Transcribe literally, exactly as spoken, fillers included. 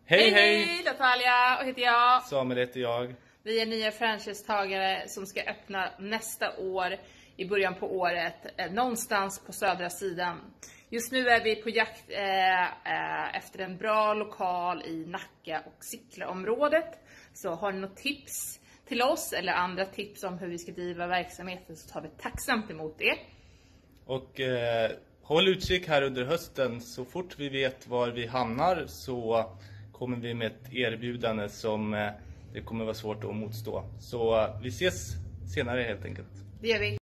Hej hej! Hej, Natalia och heter jag. Samuel heter jag. Vi är nya franchisetagare som ska öppna nästa år, i början på året, eh, någonstans på södra sidan. Just nu är vi på jakt eh, eh, efter en bra lokal i Nacka och Sickla-området. Så har ni något tips till oss eller andra tips om hur vi ska driva verksamheten, så tar vi tacksamt emot det. Och eh, håll utkik här under hösten. Så fort vi vet var vi hamnar så kommer vi med ett erbjudande som eh, det kommer vara svårt att motstå. Så eh, vi ses senare helt enkelt. Det gör vi.